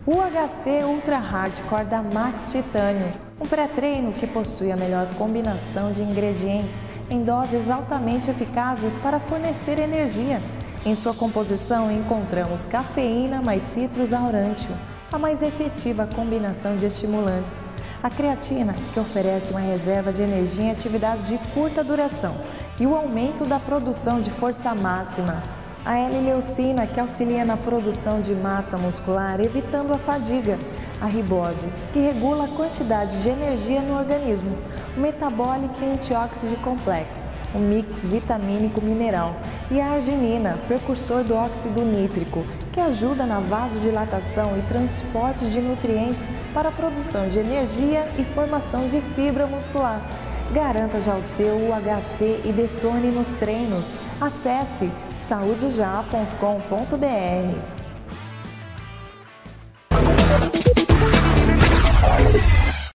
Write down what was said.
O UHC Ultra Hardcore da Max Titânio, um pré-treino que possui a melhor combinação de ingredientes em doses altamente eficazes para fornecer energia. Em sua composição encontramos cafeína mais citrus aurâncio, a mais efetiva combinação de estimulantes. A creatina, que oferece uma reserva de energia em atividades de curta duração e o aumento da produção de força máxima. A L-leucina, que auxilia na produção de massa muscular, evitando a fadiga. A ribose, que regula a quantidade de energia no organismo. O metabólico e antioxidante complexo, o mix vitamínico mineral. E a arginina, precursor do óxido nítrico, que ajuda na vasodilatação e transporte de nutrientes para a produção de energia e formação de fibra muscular. Garanta já o seu UHC e detone nos treinos. Acesse saudejá.com.br.